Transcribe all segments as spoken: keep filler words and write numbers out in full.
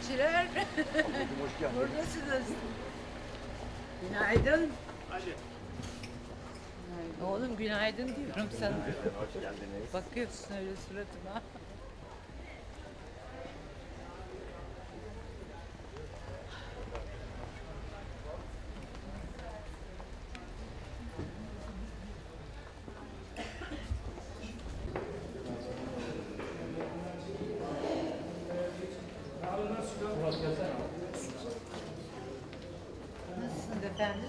Hemşireler. Hoş geldin. Buradasınız. Günaydın. Hadi. Oğlum günaydın diyorum sana. Hoş geldiniz. Bakıyorsun öyle suratıma. Nasılsınız efendim?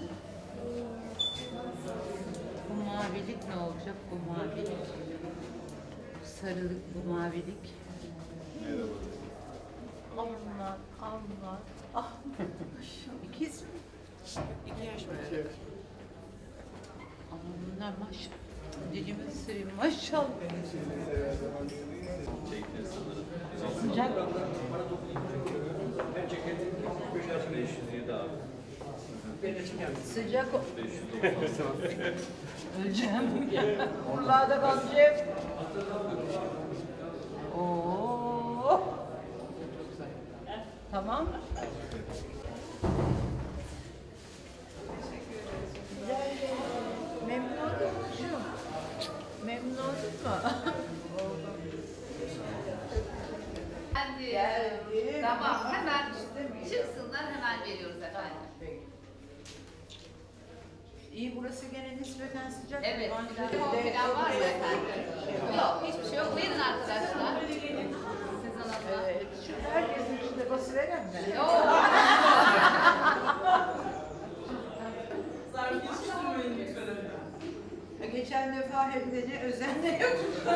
Bu mavilik ne olacak? Bu mavilik. Bu sarılık, bu mavilik. Allah, Allah. Ah, ikiz mi? İki yaş böyle. Ama bunlar maşallah. Dilimi ısırayım maşallah. Sıcak. Sıcak. Öleceğim. Urla'da kalacağım. Oo. Tamam. Güzel. Memnun oldun mu kuşum? Memnun oldun mu? Geldi. Geldim. Tamam, hemen çıksınlar, hemen geliyoruz efendim. İyi, burası gene nispeten sıcak. Evet, Ancak limon de- falan var mı efendim? Yok, hiçbir şey yok. Verin arkadaşlar. Sizin adına. Evet, şu herkesin içinde basıveren mi? Yok. Geçen defa hem de ne özenle yapmışlar.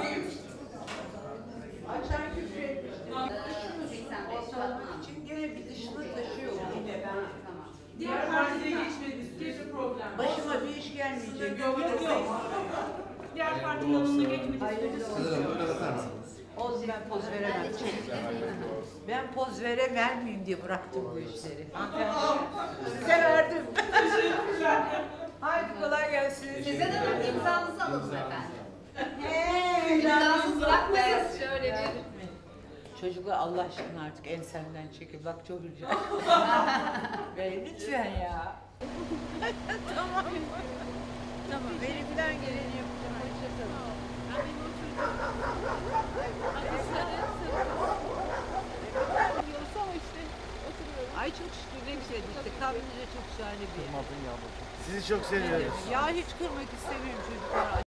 Açan küfür etmiştim. seksen beş Ortalama için gene bir dışını taşıyor yine ben. Tamam. Diğer partiye geçmedi. Gece problem. Başıma bir iş gelmeyecek. Yok yok yok. Diğer partinin yanına geçmedi. Hayırlı olsun. Olsun, ben poz veremem. Ben poz veremem miyim diye bıraktım bu işleri. Hanımefendi, size verdim. Haydi kolay gelsin. Sezen Hanım imzanızı alalım efendim. Hey, İmzasız bırakmayız. Şöyle bir. Çocuklar Allah aşkına artık ensemden çekil. Bak çok rica Bey lütfen ya. Tamam. Tamam, elimden geleni yapacağım. Hoşçakalın. Ay çok şükür ne güzel işte. Kabinede çok şahane bir yer. Sizi çok seviyoruz. Ya hiç kırmak istemiyorum çocuklar. Ay